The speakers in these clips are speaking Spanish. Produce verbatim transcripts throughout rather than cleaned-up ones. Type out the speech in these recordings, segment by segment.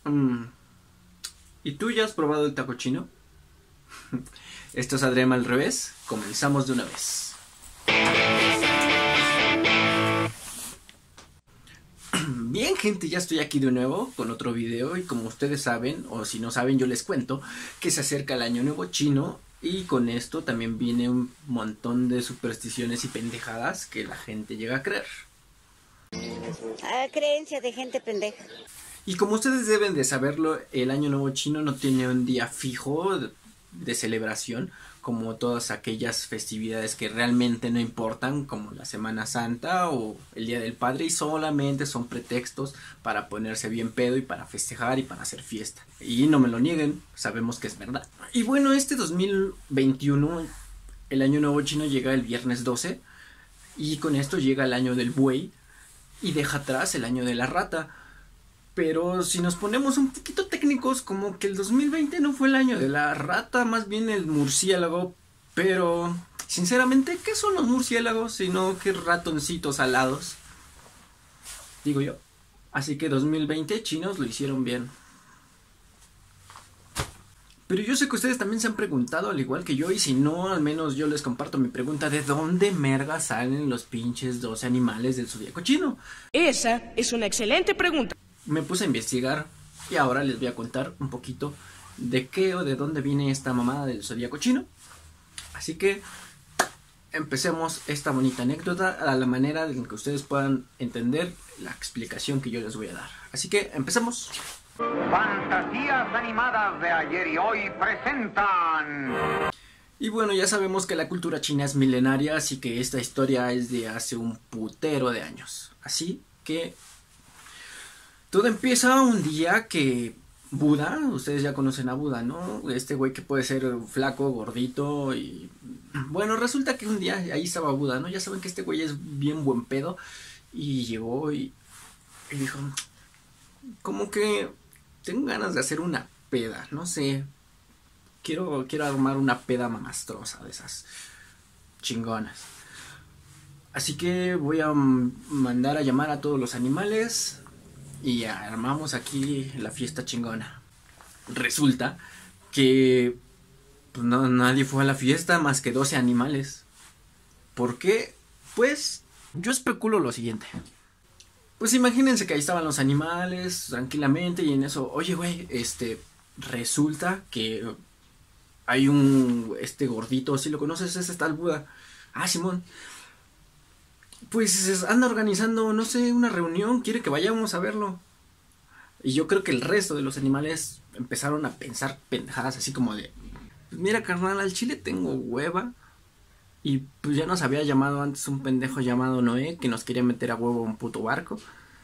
Mm, ¿Y tú ya has probado el taco chino? Esto es Adrián al revés. Comenzamos de una vez. Bien, gente, ya estoy aquí de nuevo con otro video y como ustedes saben, o si no saben yo les cuento, que se acerca el año nuevo chino y con esto también viene un montón de supersticiones y pendejadas que la gente llega a creer. Ah, creencia de gente pendeja. Y como ustedes deben de saberlo, el año nuevo chino no tiene un día fijo de, de celebración, como todas aquellas festividades que realmente no importan, como la Semana Santa o el Día del Padre, y solamente son pretextos para ponerse bien pedo y para festejar y para hacer fiesta. Y no me lo nieguen, sabemos que es verdad. Y bueno, este dos mil veintiuno, el año nuevo chino llega el viernes doce, y con esto llega el año del buey y deja atrás el año de la rata. Pero si nos ponemos un poquito técnicos, como que el dos mil veinte no fue el año de la rata, más bien el murciélago. Pero, sinceramente, ¿qué son los murciélagos? Sino que ratoncitos alados, digo yo. Así que dos mil veinte chinos lo hicieron bien. Pero yo sé que ustedes también se han preguntado, al igual que yo, y si no, al menos yo les comparto mi pregunta: ¿de dónde merga salen los pinches doce animales del zodiaco chino? Esa es una excelente pregunta. Me puse a investigar y ahora les voy a contar un poquito de qué o de dónde viene esta mamada del zodiaco chino. Así que empecemos esta bonita anécdota a la manera en que ustedes puedan entender la explicación que yo les voy a dar. Así que empecemos. Fantasías animadas de ayer y hoy presentan. Y bueno, ya sabemos que la cultura china es milenaria, así que esta historia es de hace un putero de años. Así que todo empieza un día que Buda, ustedes ya conocen a Buda, ¿no? Este güey que puede ser flaco, gordito y... Bueno, resulta que un día ahí estaba Buda, ¿no? Ya saben que este güey es bien buen pedo y llegó y, y dijo, como que tengo ganas de hacer una peda, no sé, quiero, quiero armar una peda mamastrosa de esas chingonas. Así que voy a mandar a llamar a todos los animales y armamos aquí la fiesta chingona. Resulta que pues, no, nadie fue a la fiesta más que doce animales. ¿Por qué? Pues yo especulo lo siguiente. Pues imagínense que ahí estaban los animales tranquilamente y en eso, oye güey, este, resulta que hay un, este gordito, si lo conoces, ese está el Buda. Ah, Simón. Pues anda organizando, no sé, una reunión, quiere que vayamos a verlo. Y yo creo que el resto de los animales empezaron a pensar pendejadas así como de, pues mira carnal, al chile tengo hueva. Y pues ya nos había llamado antes un pendejo llamado Noé que nos quería meter a huevo a un puto barco.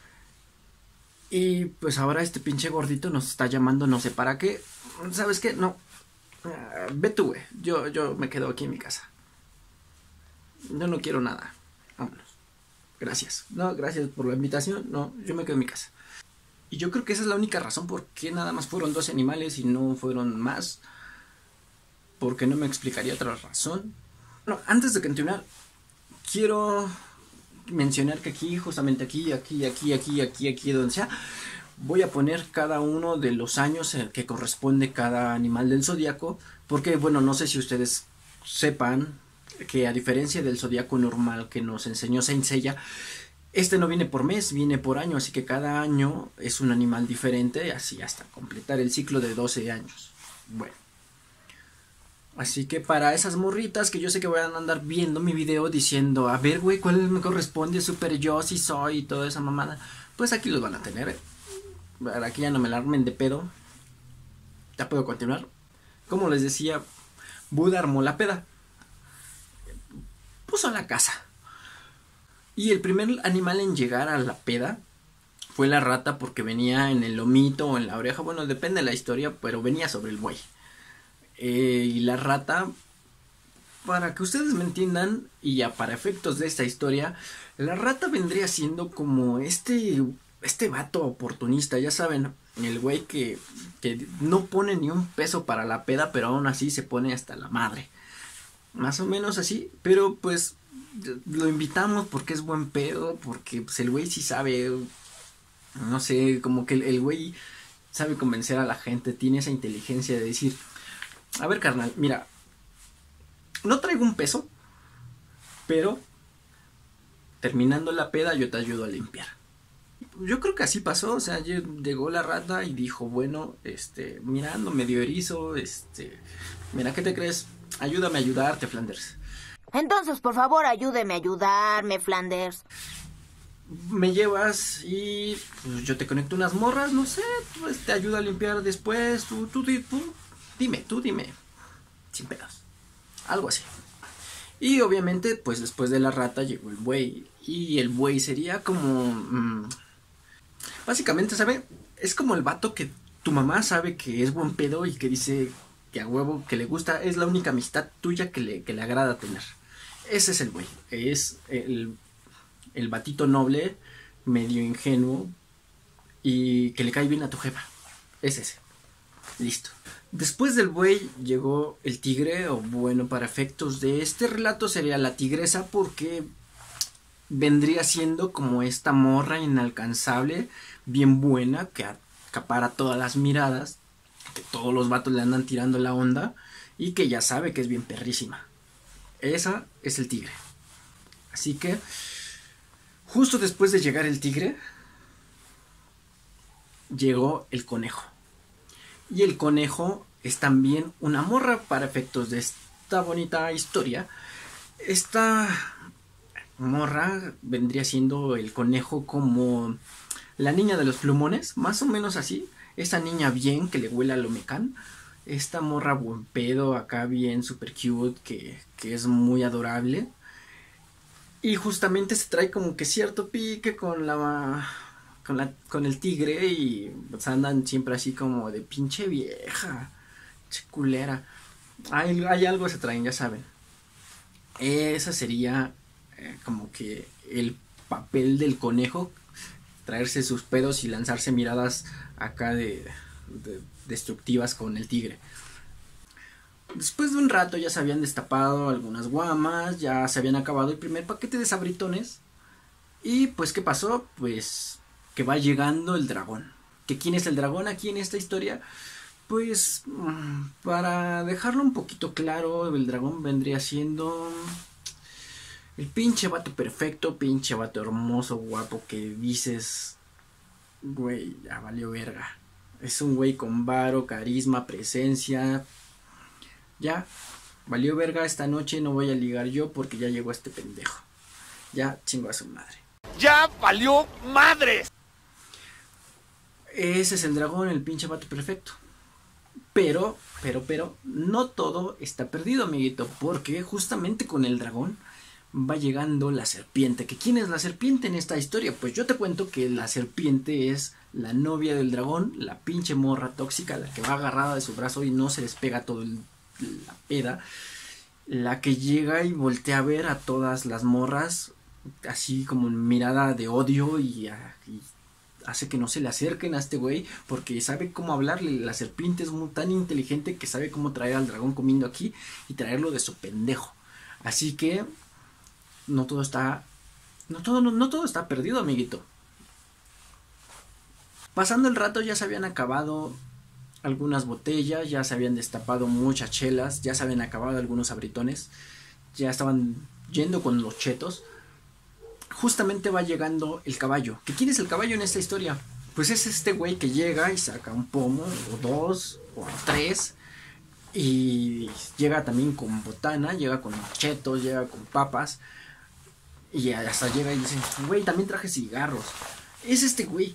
Y pues ahora este pinche gordito nos está llamando no sé para qué. ¿Sabes qué? No. Uh, ve tú, güey. Yo, yo me quedo aquí en mi casa. Yo no quiero nada. Vámonos. Gracias. No, gracias por la invitación. No, yo me quedo en mi casa. Y yo creo que esa es la única razón por qué nada más fueron doce animales y no fueron más. Porque no me explicaría otra razón. Bueno, antes de continuar, quiero mencionar que aquí, justamente aquí, aquí, aquí, aquí, aquí, aquí, donde sea, voy a poner cada uno de los años en que corresponde cada animal del zodiaco. Porque, bueno, no sé si ustedes sepan que a diferencia del zodiaco normal que nos enseñó Saint Seiya, este no viene por mes, viene por año, así que cada año es un animal diferente, así hasta completar el ciclo de doce años. Bueno, así que para esas morritas que yo sé que van a andar viendo mi video diciendo, a ver güey, ¿cuál me corresponde? Super yo si soy y toda esa mamada, pues aquí los van a tener, ¿eh? Para que ya no me la armen de pedo. Ya puedo continuar. Como les decía, Buda armó la peda, puso la casa. Y el primer animal en llegar a la peda fue la rata, porque venía en el lomito o en la oreja, bueno, depende de la historia, pero venía sobre el buey. Eh, y la rata, para que ustedes me entiendan, y ya para efectos de esta historia, la rata vendría siendo como este, este vato oportunista, ya saben, el güey que, que no pone ni un peso para la peda, pero aún así se pone hasta la madre. Más o menos así, pero pues lo invitamos porque es buen pedo, porque pues el güey sí sabe, no sé, como que el, el güey sabe convencer a la gente, tiene esa inteligencia de decir, a ver carnal, mira, no traigo un peso, pero terminando la peda yo te ayudo a limpiar. Yo creo que así pasó, o sea, llegó la rata y dijo, bueno, este, mira, ando medio erizo, este, mira, ¿qué te crees? Ayúdame a ayudarte, Flanders. Entonces, por favor, ayúdeme a ayudarme, Flanders. Me llevas y pues, yo te conecto unas morras, no sé, pues, te ayudo a limpiar después, tú, tú, tú, tú, dime, tú dime, sin pedos, algo así. Y obviamente, pues después de la rata llegó el buey, y el buey sería como, mmm, básicamente, ¿sabe? Es como el vato que tu mamá sabe que es buen pedo y que dice que a huevo, que le gusta, es la única amistad tuya que le, que le agrada tener. Ese es el buey, es el... el batito noble, medio ingenuo y que le cae bien a tu jefa. Es ese. Listo. Después del buey llegó el tigre, o bueno, para efectos de este relato sería la tigresa, porque vendría siendo como esta morra inalcanzable, bien buena, que acapara todas las miradas, que todos los vatos le andan tirando la onda y que ya sabe que es bien perrísima. Esa es el tigre. Así que justo después de llegar el tigre, llegó el conejo. Y el conejo es también una morra para efectos de esta bonita historia. Esta morra vendría siendo el conejo como la niña de los plumones, más o menos así. Esa niña bien que le huele a lo mecán. Esta morra buen pedo, acá bien super cute, que, que es muy adorable. Y justamente se trae como que cierto pique con la con la con el tigre y pues andan siempre así como de pinche vieja, che culera. Hay, hay algo se traen, ya saben. Esa sería eh, como que el papel del conejo, traerse sus pedos y lanzarse miradas acá de, de destructivas con el tigre. Después de un rato ya se habían destapado algunas guamas, ya se habían acabado el primer paquete de sabritones. Y pues, ¿qué pasó? Pues que va llegando el dragón. ¿Que quién es el dragón aquí en esta historia? Pues, para dejarlo un poquito claro, el dragón vendría siendo el pinche vato perfecto, pinche vato hermoso, guapo, que dices, güey, ya valió verga. Es un güey con varo, carisma, presencia. Ya, valió verga esta noche, no voy a ligar yo porque ya llegó este pendejo. Ya chingo a su madre. ¡Ya valió madres! Ese es el dragón, el pinche vato perfecto. Pero, pero, pero, no todo está perdido, amiguito, porque justamente con el dragón va llegando la serpiente. ¿Que quién es la serpiente en esta historia? Pues yo te cuento que la serpiente es la novia del dragón, la pinche morra tóxica, la que va agarrada de su brazo y no se despega todo el la peda, la que llega y voltea a ver a todas las morras así como en mirada de odio y, y hace que no se le acerquen a este güey porque sabe cómo hablarle. La serpiente es muy tan inteligente que sabe cómo traer al dragón comiendo aquí y traerlo de su pendejo. Así que no todo está no todo no, no todo está perdido, amiguito. Pasando el rato ya se habían acabado algunas botellas, ya se habían destapado muchas chelas, ya se habían acabado algunos abritones, ya estaban yendo con los chetos. Justamente va llegando el caballo. ¿Que quién es el caballo en esta historia? Pues es este güey que llega y saca un pomo, o dos, o tres, y llega también con botana, llega con chetos, llega con papas, y hasta llega y dice, güey, también traje cigarros. Es este güey.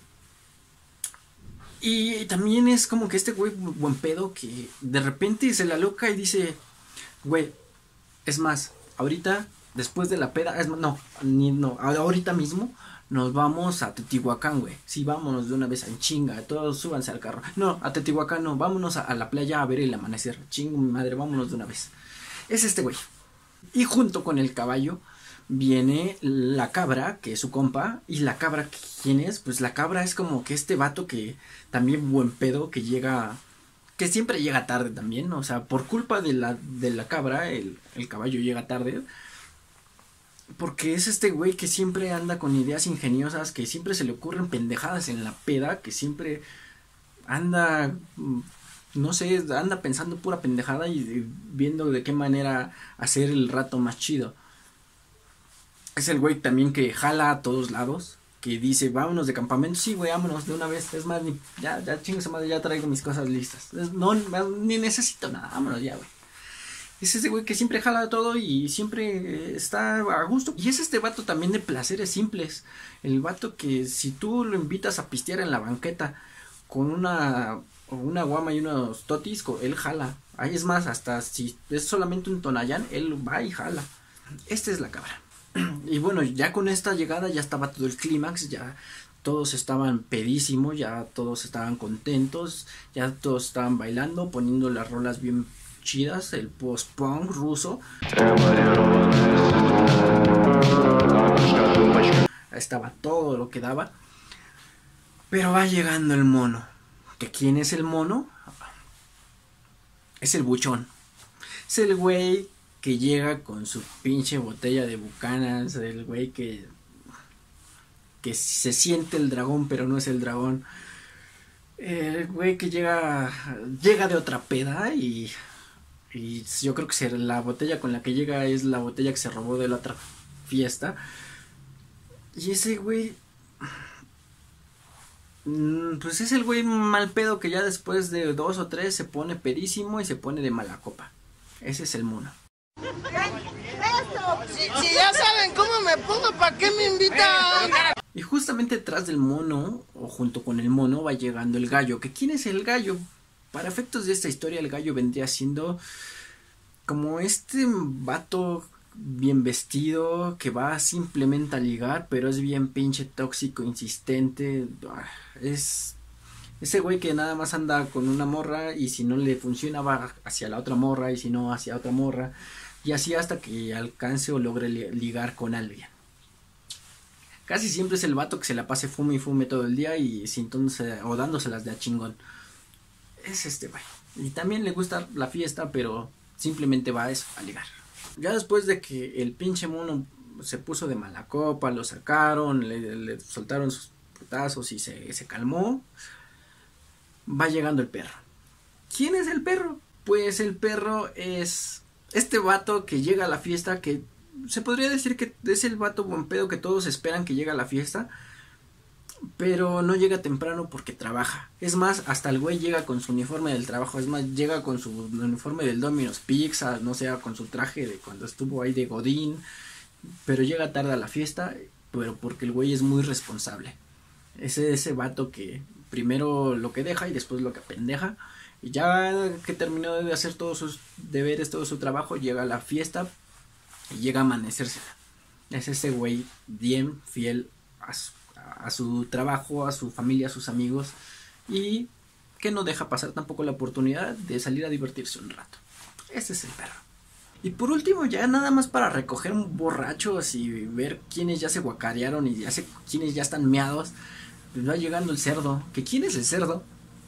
Y también es como que este güey buen pedo que de repente se la loca y dice, güey, es más, ahorita, después de la peda, es más, no, ni, no, ahorita mismo nos vamos a Teotihuacán, güey. Sí, vámonos de una vez en chinga, todos súbanse al carro. No, a Teotihuacán no, vámonos a, a la playa a ver el amanecer. Chingo mi madre, vámonos de una vez. Es este güey. Y junto con el caballo viene la cabra, que es su compa. Y la cabra, ¿quién es? Pues la cabra es como que este vato que también buen pedo, que llega, que siempre llega tarde también, o sea, por culpa de la, de la cabra, el, el caballo llega tarde. Porque es este güey que siempre anda con ideas ingeniosas, que siempre se le ocurren pendejadas en la peda, que siempre anda, no sé, anda pensando pura pendejada y viendo de qué manera hacer el rato más chido. Es el güey también que jala a todos lados, que dice, vámonos de campamento, sí, güey, vámonos de una vez, es más, ni, ya, ya, chingue madre, ya traigo mis cosas listas, no, ni necesito nada, vámonos ya, güey. Es ese güey que siempre jala todo y siempre está a gusto. Y es este vato también de placeres simples. El vato que si tú lo invitas a pistear en la banqueta con una, una guama y unos totis, él jala. Ahí es más, hasta si es solamente un Tonayán, él va y jala. Esta es la cabra. Y bueno, ya con esta llegada ya estaba todo el clímax, ya todos estaban pedísimos, ya todos estaban contentos, ya todos estaban bailando, poniendo las rolas bien chidas, el post-punk ruso. Estaba todo lo que daba. Pero va llegando el mono. ¿Que quién es el mono? Es el buchón. Es el güey que llega con su pinche botella de Bucanas, el güey que que se siente el dragón pero no es el dragón. El güey que llega llega de otra peda y Y yo creo que la botella con la que llega es la botella que se robó de la otra fiesta. Y ese güey, pues es el güey mal pedo que ya después de dos o tres se pone pedísimo y se pone de mala copa. Ese es el mono. Si, si ya saben cómo me pongo, ¿para qué me invitan? Y justamente detrás del mono, o junto con el mono, va llegando el gallo. ¿Que quién es el gallo? Para efectos de esta historia, el gallo vendría siendo como este vato bien vestido que va simplemente a ligar, pero es bien pinche tóxico, insistente. Es ese güey que nada más anda con una morra y si no le funciona va hacia la otra morra y si no hacia otra morra. Y así hasta que alcance o logre ligar con alguien. Casi siempre es el vato que se la pase fume y fume todo el día y sintiéndose o dándoselas de a chingón. Es este güey. Y también le gusta la fiesta, pero simplemente va a eso, a ligar. Ya después de que el pinche mono se puso de mala copa, lo sacaron, le, le soltaron sus putazos y se, se calmó, va llegando el perro. ¿Quién es el perro? Pues el perro es este vato que llega a la fiesta, que se podría decir que es el vato buen pedo que todos esperan que llegue a la fiesta, pero no llega temprano porque trabaja. Es más, hasta el güey llega con su uniforme del trabajo. Es más, llega con su uniforme del Domino's Pizza, no sé, con su traje de cuando estuvo ahí de Godín. Pero llega tarde a la fiesta, pero porque el güey es muy responsable. Es ese vato que primero lo que deja y después lo que pendeja. Y ya que terminó de hacer todos sus deberes, todo su trabajo, llega a la fiesta y llega a amanecerse. Es ese güey bien fiel a su a su trabajo, a su familia, a sus amigos y que no deja pasar tampoco la oportunidad de salir a divertirse un rato. Ese es el perro. Y por último, ya nada más para recoger borrachos y ver quiénes ya se guacarearon y ya sé quiénes ya están meados, pues va llegando el cerdo. ¿Que quién es el cerdo?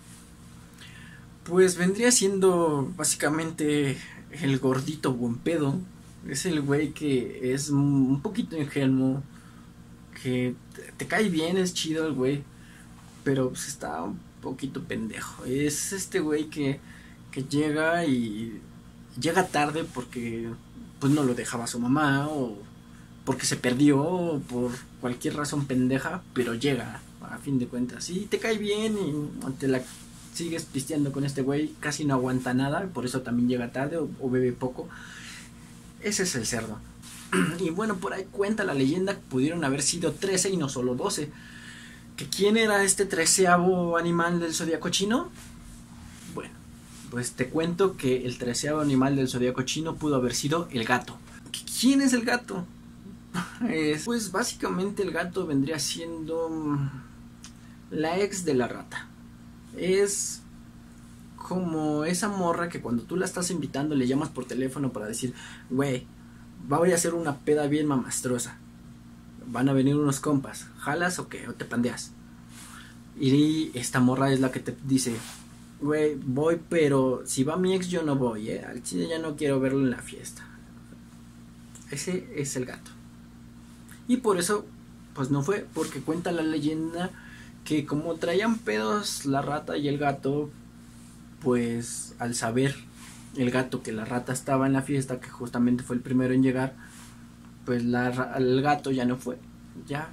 Pues vendría siendo básicamente el gordito buen pedo. Es el güey que es un poquito ingenuo, que te cae bien, es chido el güey, pero pues está un poquito pendejo. Es este güey que, que llega y llega tarde porque pues no lo dejaba su mamá o porque se perdió o por cualquier razón pendeja, pero llega a fin de cuentas y te cae bien y te la sigues pisteando con este güey, casi no aguanta nada, por eso también llega tarde o, o bebe poco. Ese es el cerdo. Y bueno, por ahí cuenta la leyenda que pudieron haber sido trece y no solo doce. ¿Que quién era este treceavo animal del zodiaco chino? Bueno, pues te cuento que el treceavo animal del zodiaco chino pudo haber sido el gato. ¿Que quién es el gato? Es, pues básicamente el gato vendría siendo la ex de la rata. Es como esa morra que cuando tú la estás invitando le llamas por teléfono para decir, güey, voy a hacer una peda bien mamastrosa, van a venir unos compas, ¿jalas o qué? ¿O te pandeas? Y esta morra es la que te dice, güey, voy, pero si va mi ex yo no voy, eh, al chile ya no quiero verlo en la fiesta. Ese es el gato. Y por eso, pues no fue, porque cuenta la leyenda que como traían pedos la rata y el gato, pues al saber el gato que la rata estaba en la fiesta, que justamente fue el primero en llegar, pues la, el gato ya no fue, ya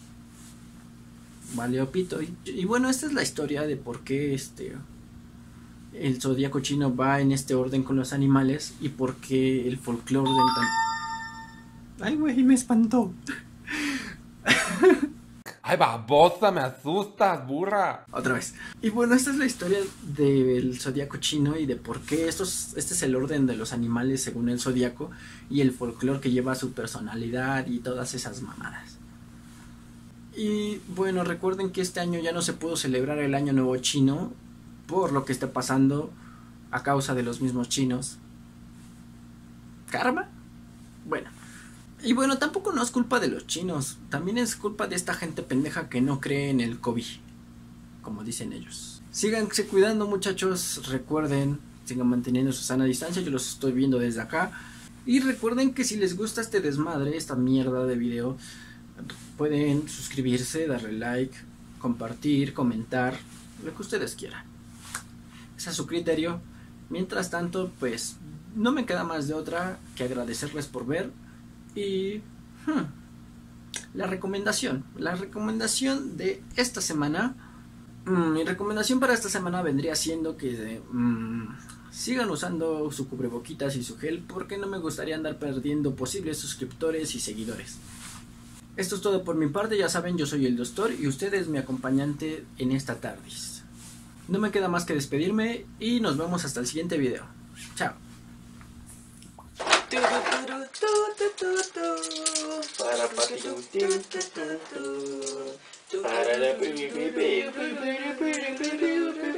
valió pito. Y, y bueno, esta es la historia de por qué este el zodiaco chino va en este orden con los animales y por qué el folclore del tan... Ay, güey, me espantó. Ay, babosa, me asustas, burra. Otra vez. Y bueno, esta es la historia del zodiaco chino y de por qué estos, este es el orden de los animales según el zodiaco y el folclore que lleva su personalidad y todas esas mamadas. Y bueno, recuerden que este año ya no se pudo celebrar el Año Nuevo Chino por lo que está pasando a causa de los mismos chinos. ¿Karma? Bueno. Y bueno, tampoco no es culpa de los chinos, también es culpa de esta gente pendeja que no cree en el COVID, como dicen ellos. Síganse cuidando, muchachos, recuerden, sigan manteniendo su sana distancia, yo los estoy viendo desde acá. Y recuerden que si les gusta este desmadre, esta mierda de video, pueden suscribirse, darle like, compartir, comentar, lo que ustedes quieran. Ese es su criterio. Mientras tanto, pues no me queda más de otra que agradecerles por ver. Y hmm, la recomendación, la recomendación de esta semana, mmm, mi recomendación para esta semana vendría siendo que mmm, sigan usando su cubreboquitas y su gel, porque no me gustaría andar perdiendo posibles suscriptores y seguidores. Esto es todo por mi parte, ya saben, yo soy el doctor y usted es mi acompañante en esta tarde. No me queda más que despedirme y nos vemos hasta el siguiente video. Chao. Para para